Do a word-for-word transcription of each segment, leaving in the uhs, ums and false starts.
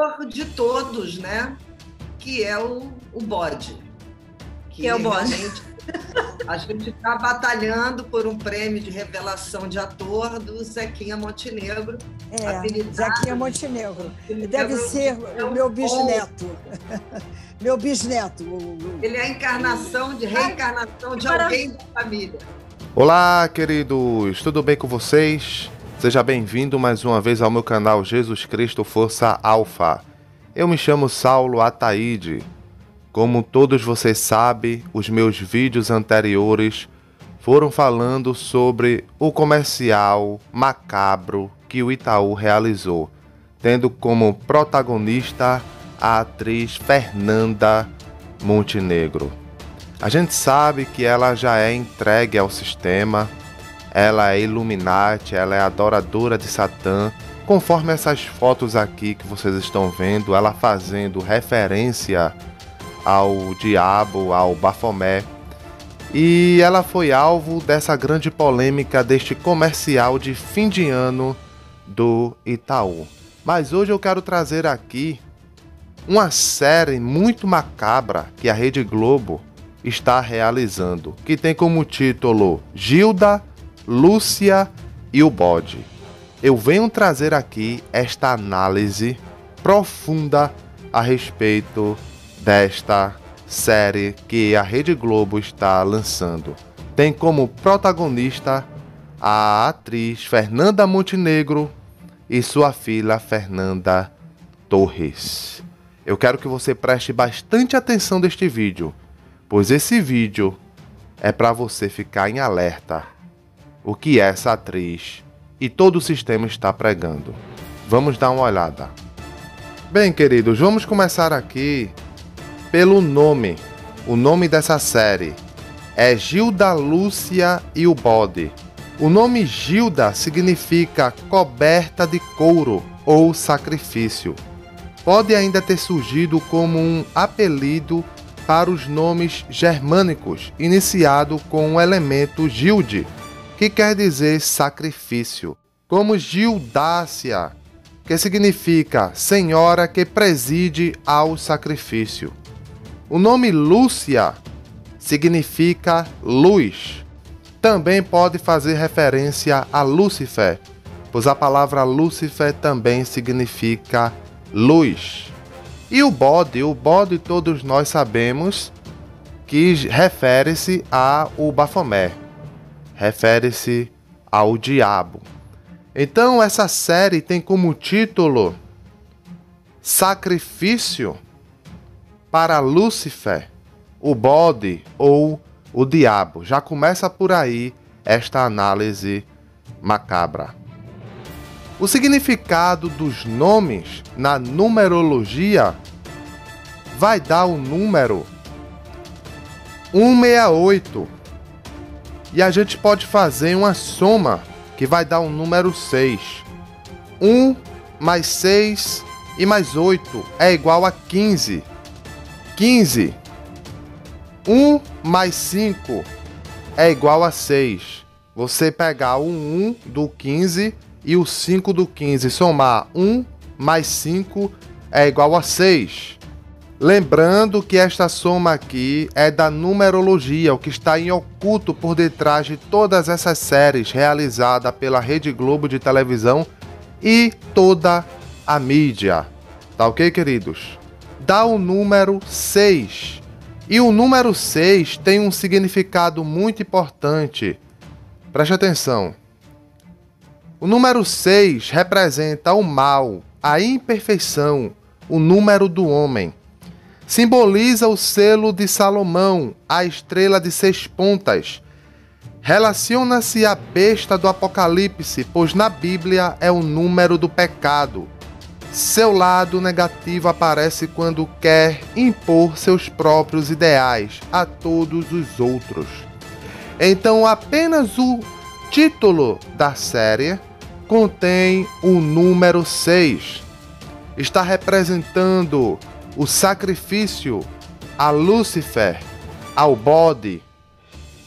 ator de todos, né? Que é o, o bode. Que é o bode. A gente está batalhando por um prêmio de revelação de ator do Zequinha Montenegro. É, Zequinha Montenegro. Deve ser o meu bisneto. Meu bisneto. Ele é a encarnação, de reencarnação de alguém da família. Olá, queridos. Tudo bem com vocês? Seja bem-vindo mais uma vez ao meu canal Jesus Cristo Força Alfa. Eu me chamo Saulo Ataíde. Como todos vocês sabem, os meus vídeos anteriores foram falando sobre o comercial macabro que o Itaú realizou, tendo como protagonista a atriz Fernanda Montenegro. A gente sabe que ela já é entregue ao sistema, ela é Illuminati, ela é adoradora de Satã, conforme essas fotos aqui que vocês estão vendo, ela fazendo referência ao diabo, ao Bafomé. E ela foi alvo dessa grande polêmica deste comercial de fim de ano do Itaú. Mas hoje eu quero trazer aqui uma série muito macabra que a Rede Globo está realizando, que tem como título Gilda, Lúcia e o Bode. Eu venho trazer aqui esta análise profunda a respeito desta série que a Rede Globo está lançando. Tem como protagonista a atriz Fernanda Montenegro e sua filha Fernanda Torres. Eu quero que você preste bastante atenção neste vídeo, pois esse vídeo é para você ficar em alerta o que essa atriz e todo o sistema está pregando. Vamos dar uma olhada. Bem, queridos, vamos começar aqui pelo nome. O nome dessa série é Gilda, Lúcia e o Bode. O nome Gilda significa coberta de couro ou sacrifício. Pode ainda ter surgido como um apelido para os nomes germânicos, iniciado com o elemento Gilde, que quer dizer sacrifício, como Gildácia, que significa senhora que preside ao sacrifício. O nome Lúcia significa luz. Também pode fazer referência a Lúcifer, pois a palavra Lúcifer também significa luz. E o bode, o bode todos nós sabemos que refere-se ao Bafomé, refere-se ao diabo. Então essa série tem como título Sacrifício para Lúcifer, o bode ou o diabo. Já começa por aí esta análise macabra. O significado dos nomes na numerologia vai dar o número cento e sessenta e oito. E a gente pode fazer uma soma que vai dar o número seis. um mais seis e mais oito é igual a quinze. quinze. um mais cinco é igual a seis. Você pegar o um do quinze e o cinco do quinze, somar um mais cinco é igual a seis. Lembrando que esta soma aqui é da numerologia, o que está em oculto por detrás de todas essas séries realizadas pela Rede Globo de televisão e toda a mídia. Tá ok, queridos? Dá o número seis. E o número seis tem um significado muito importante. Preste atenção. O número seis representa o mal, a imperfeição, o número do homem. Simboliza o selo de Salomão, a estrela de seis pontas. Relaciona-se à besta do Apocalipse, pois na Bíblia é o número do pecado. Seu lado negativo aparece quando quer impor seus próprios ideais a todos os outros. Então, apenas o título da série contém o número seis. Está representando o sacrifício a Lúcifer, ao bode.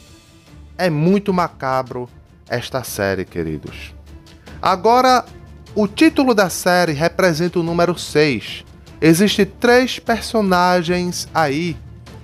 É muito macabro esta série, queridos. Agora, O título da série representa o número seis. Existem três personagens aí.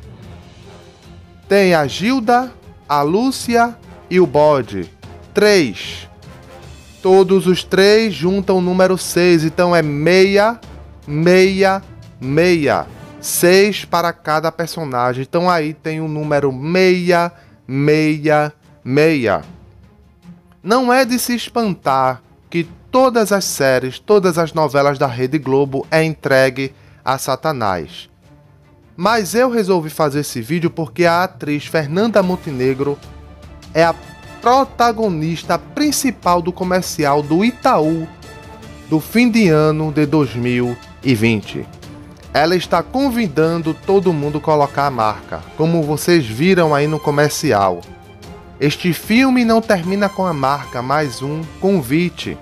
Tem a Gilda, a Lúcia e o Bode. Três. Todos os três juntam o número seis, então é meia, meia, meia. Seis para cada personagem. Então aí tem o número meia, meia, meia. Não é de se espantar que todas as séries, todas as novelas da Rede Globo é entregue a Satanás. Mas eu resolvi fazer esse vídeo porque a atriz Fernanda Montenegro é a protagonista principal do comercial do Itaú do fim de ano de dois mil e vinte. Ela está convidando todo mundo a colocar a marca, como vocês viram aí no comercial. Este filme não termina com a marca, mas um convite.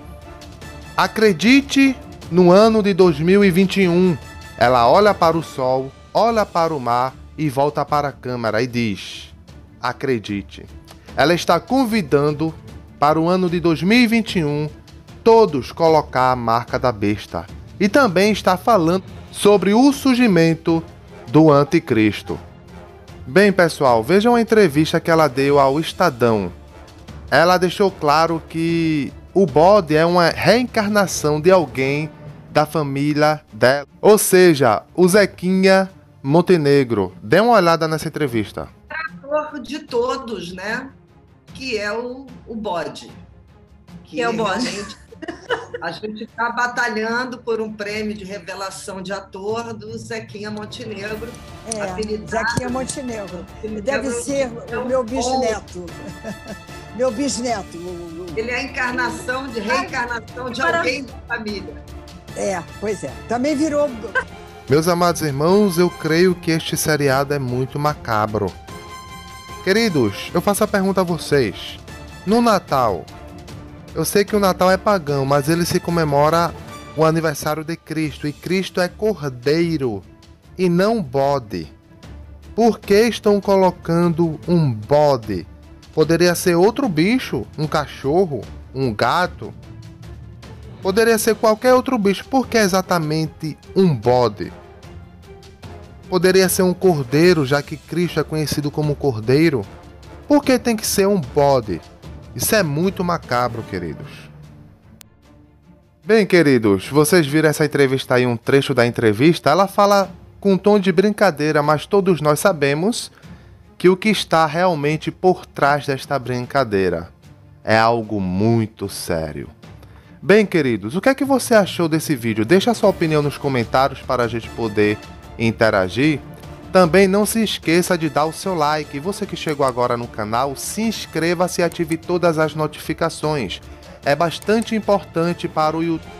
Acredite no ano de dois mil e vinte e um. Ela olha para o sol, olha para o mar e volta para a câmera e diz: acredite. Ela está convidando para o ano de dois mil e vinte e um todos colocar a marca da besta. E também está falando sobre o surgimento do anticristo. Bem, pessoal, vejam a entrevista que ela deu ao Estadão. Ela deixou claro que o Bode é uma reencarnação de alguém da família dela. Ou seja, o Zequinha Montenegro. Dê uma olhada nessa entrevista. Trator de todos, né? Que é o, o Bode. Que, que é o Bode. A gente está batalhando por um prêmio de revelação de ator do Zequinha Montenegro. É, Zequinha Montenegro. Deve ser o meu bisneto. Meu bisneto. Ele é a encarnação, de reencarnação de alguém da família. É, pois é. Também virou... Meus amados irmãos, eu creio que este seriado é muito macabro. Queridos, eu faço a pergunta a vocês. No Natal, eu sei que o Natal é pagão, mas ele se comemora o aniversário de Cristo. E Cristo é cordeiro e não bode. Por que estão colocando um bode? Poderia ser outro bicho, um cachorro, um gato. Poderia ser qualquer outro bicho. Por que exatamente um bode? Poderia ser um cordeiro, já que Cristo é conhecido como cordeiro. Por que tem que ser um bode? Isso é muito macabro, queridos. Bem, queridos, vocês viram essa entrevista aí, um trecho da entrevista. Ela fala com um tom de brincadeira, mas todos nós sabemos que o que está realmente por trás desta brincadeira é algo muito sério. Bem, queridos, o que é que você achou desse vídeo? Deixa a sua opinião nos comentários para a gente poder interagir. Também não se esqueça de dar o seu like. E você que chegou agora no canal, se inscreva-se e ative todas as notificações. É bastante importante para o YouTube.